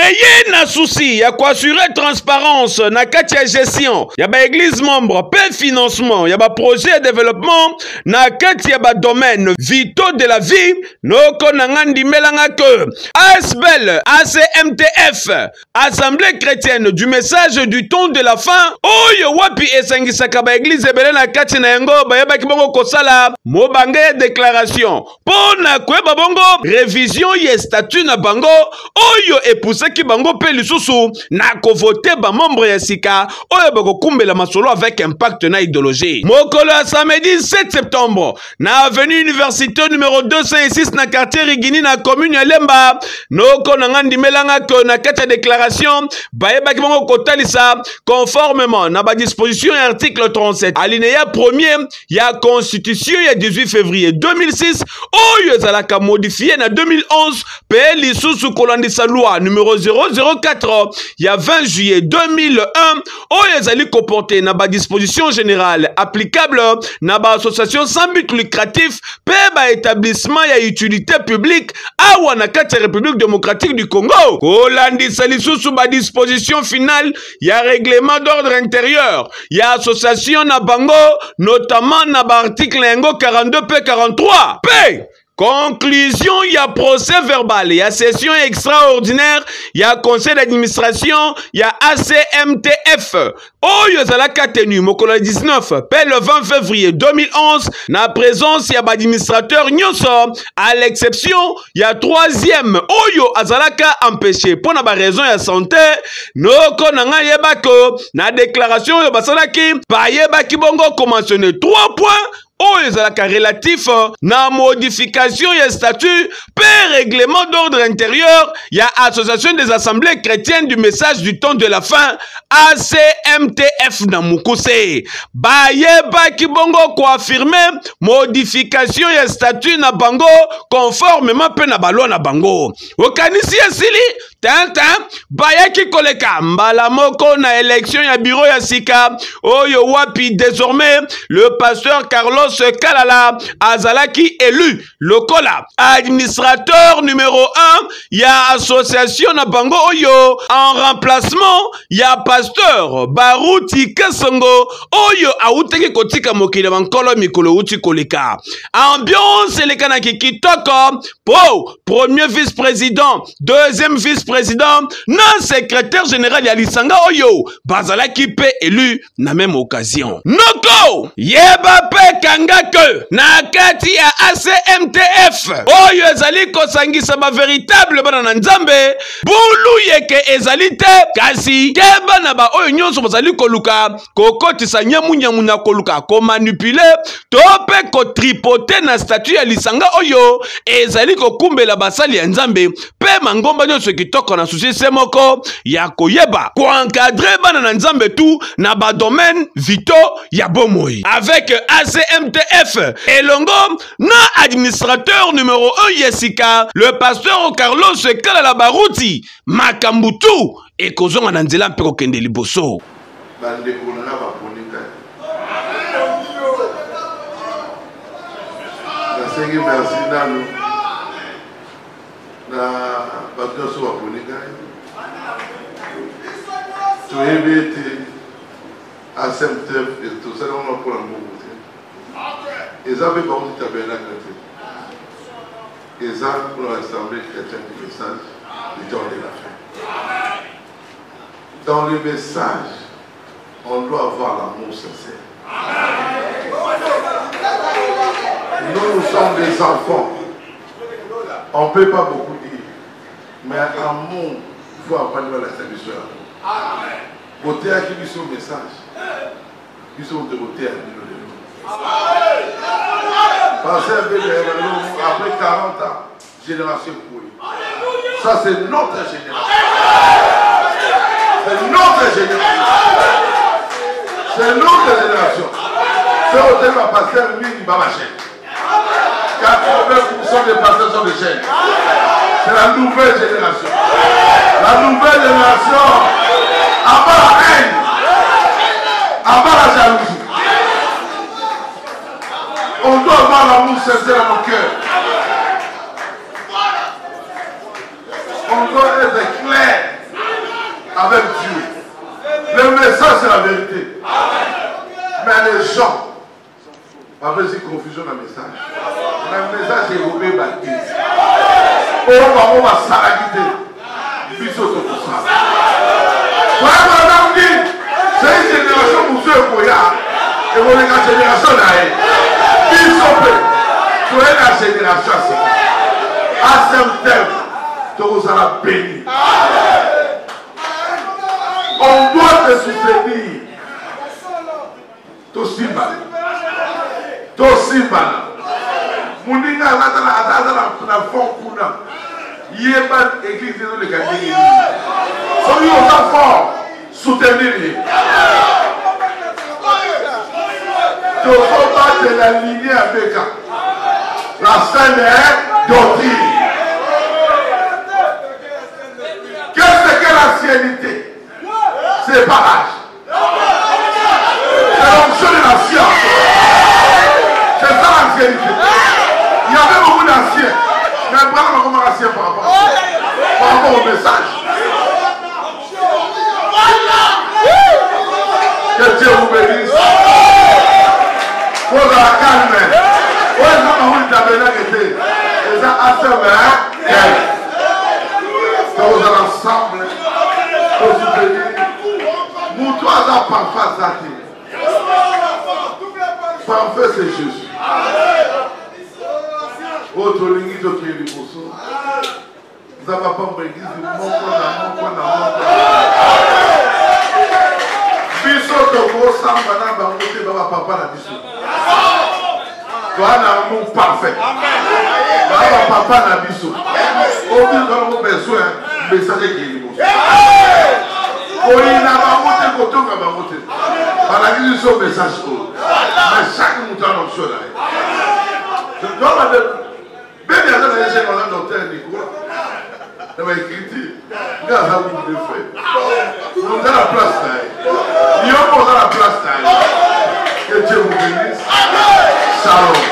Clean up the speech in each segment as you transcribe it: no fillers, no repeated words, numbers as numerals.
Ayez na souci ya assurer transparence na kati ya gestion ya ba église membre pe financement ya ba projet de développement na kati ya ba domaine vitaux de la vie noko na ngandi melanga que ASBEL ACMTF Assemblée chrétienne du message du temps de la fin oyo wapi esangisaka ba église ebele na kati na yango bayebaki bongo kosala mobange déclaration pona kweba bongo révision ye statut na bango oyo epusaki bango pe lisusu na kovote ba membre ya sika oyo bakokumbela masolo avec impact na idéologie. Mokolo ya samedi 7 septembre na avenue université numéro 206 na quartier Rigini na commune ya Lemba noko na ngandi melanga ko na kati ya déclaration bayebaki bongo kotalisa conformément na ba disposition ya article 37 alinéa 1er ya constitution ya 18 février 2006 oyo ezalaka modifié na 2011 pe lisusu kolandisa loi numéro 004 ya 20 juillet 2001 oyo ezali comporté na ba disposition générale applicable na ba association sans but lucratif pe ba établissement ya utilité publique awa na kati ya République démocratique du Congo kolandisa lisusu ba disposition finale ya règlement d'ordre intérieur ya association na bango notamment na ba article 42 p 43 p conclusion, il y a procès verbal, il y a session extraordinaire, il y a conseil d'administration, il y a ACMTF. Oh, il y a la tenu, mokolo 19, le 20 février 2011, na présence, il y a administrateur Nyoso, à l'exception, il y a troisième, Oyo Azalaka empêché, pour na raison ya santé, no konanga yebako, na déclaration, yobasalaki, pa yebaki bongo, mentionné 3 points, oyo ezalaka relatif na modification ya statut pe règlement d'ordre intérieur ya association des assemblées chrétiennes du message du temps de la fin ACMTF na mukuse bayebaki bongo ko affirmer modification ya statut na bango conformément pe na baloi na bango okanisi esili tantan bayaki koleka mbala moko na élection ya bureau ya sika oyo wapi désormais le pasteur Carlos Kalala azalaki élu lokola administrateur numéro 1 ya association na bango oyo en remplacement ya pasteur Baruti Kasongo oyo auteki kotika mokili bankolo mikolo uti koleka ambiance lekana kitoko po premier vice-président deuxième vice-président na secrétaire général ya lisanga oyo bazalaki pe élu na même occasion noko yeba pe que na kati ya ACMTF oyo ezali kosangisa ba véritable bana na nzambe bulu yeke ezali te kasi keba na ba oyo nyonso bazali koluka kokotisa nyamunyamu na koluka ko manipuler to pe ko tripoter na statut ya lisanga oyo ezali kokumbela basali ya nzambe pe mangomba nyonso kitoko na souci semoko ya koyeba ko encadrer bana na nzambe tout na ba domaine vitaux ya bomoi avec ACMTF elongo na administrateur numéro 1 Yesika le pasteur Carlos Kalala Baruti makambutu ekozonga na nzela mpe kokende liboso bande kolona baponika nasengi merci nanu na bato so baponika toyebi ete ACMTF etosala wana mpona mbongo te eza mpe bango ti tabernacle te eza mpona l'assemblée chrétienne du message du temps de la fin. Dans le message on doit avoir l'amour sincère. Nous sommes des enfants, on ne peut pas beaucoup dire, mais amour, il faut apprendre la service. Voter à qui lui son message, ils sont de voter à nous. Passez un peu après 40 ans, génération pourrie. Ça c'est notre génération. C'est notre génération. C'est notre génération. Ce hôtel va passer à lui, il va marcher. 80% des pasteurs sont des chaînes. C'est la nouvelle génération. La nouvelle génération, avant la haine, avant la jalousie. On doit avoir l'amour sincère dans nos cœurs. On doit être clair. avec Dieu. Le message, c'est la vérité. Mais les gens, avec cette confusion dans le message, le message est roubé baptiste. On va s'arrêter. C'est une génération pour ceux qui et vous la génération là. Vous la génération à ce thème, vous allez béni. On doit te soutenir. Tosimbana. Tosimbana. Mouninga la fond kuna. Yéba église de l'église. Soyez aux enfants. Soutenir. Tu ne faut pas te l'aligner avec la scène est doctrine. Qu'est-ce que l'ancienneté? C'est pas l'âge. C'est l'onction de la science. C'est ça l'ancienneté. Il y avait beaucoup d'anciens. Mais prends comment ancien par rapport au message. Que Dieu vous bénisse. Pour la calme. Où est-ce que vous avez été? Et ça a fait nous allons ensemble. Pour vous bénir. Nous trois ans parfois zati. Parfait c'est Jésus. Votre ligne de qui est le poisson. Vous n'avez pas une église de mon biso toko samba na bangote baba papa na biso. Toi na mon parfait. Baba papa na biso. Aucun dans nos besoins message qui est libre. Oui na bangote koto ka bangote. Bala ki so message ko. Mais chaque mouton en option là. Je dois me dire bien bien dans les gens dans docteur Nicolas. Ça va écrire. Nous avons beaucoup de frères. Nous avons la place là. Nous avons la place là. Que Dieu vous bénisse. Shalom.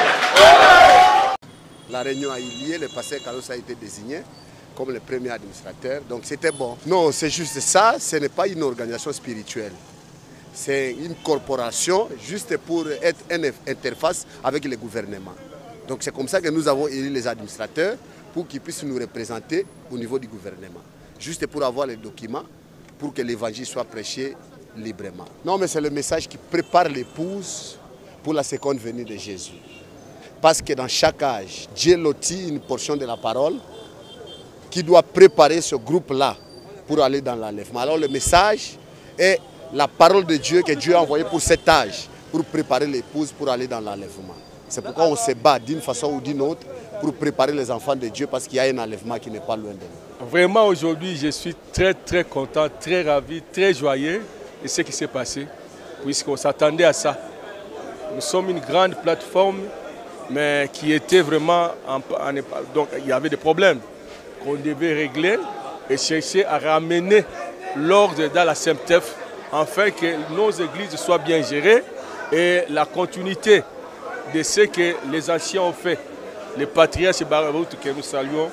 La réunion a eu lieu, le pasteur Carlos a été désigné comme le premier administrateur, donc c'était bon. Non, c'est juste ça, ce n'est pas une organisation spirituelle. C'est une corporation juste pour être une interface avec le gouvernement. Donc c'est comme ça que nous avons élu les administrateurs pour qu'ils puissent nous représenter au niveau du gouvernement. Juste pour avoir les documents, pour que l'évangile soit prêché librement. Non, mais c'est le message qui prépare l'épouse pour la seconde venue de Jésus. Parce que dans chaque âge, Dieu lotit une portion de la parole qui doit préparer ce groupe-là pour aller dans l'enlèvement. Alors le message est la parole de Dieu que Dieu a envoyée pour cet âge, pour préparer l'épouse pour aller dans l'enlèvement. C'est pourquoi on se bat d'une façon ou d'une autre pour préparer les enfants de Dieu parce qu'il y a un enlèvement qui n'est pas loin de nous. Vraiment aujourd'hui, je suis très content, très ravi, très joyeux de ce qui s'est passé, puisqu'on s'attendait à ça. Nous sommes une grande plateforme, mais qui était vraiment... Donc il y avait des problèmes qu'on devait régler et chercher à ramener l'ordre dans la SEMTEF afin que nos églises soient bien gérées et la continuité de ce que les anciens ont fait. Le patriarche Barabout que nous saluons,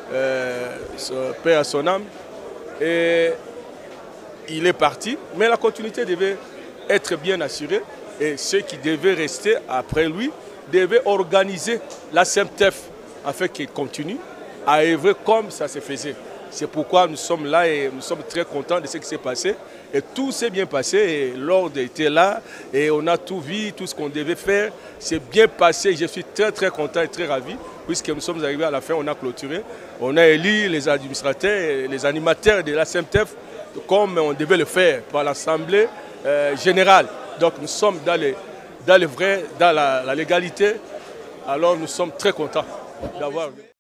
paix à son âme, et il est parti, mais la continuité devait être bien assurée et ceux qui devaient rester après lui devaient organiser la SEMTEF afin qu'il continue à œuvrer comme ça se faisait. C'est pourquoi nous sommes là et nous sommes très contents de ce qui s'est passé. Et tout s'est bien passé, et l'ordre était là, et on a tout vu, tout ce qu'on devait faire. C'est bien passé, je suis très content et très ravi, puisque nous sommes arrivés à la fin, on a clôturé. On a élu les administrateurs, les animateurs de la SEMTEF, comme on devait le faire par l'Assemblée générale. Donc nous sommes dans le vrai, dans la légalité. Alors nous sommes très contents d'avoir...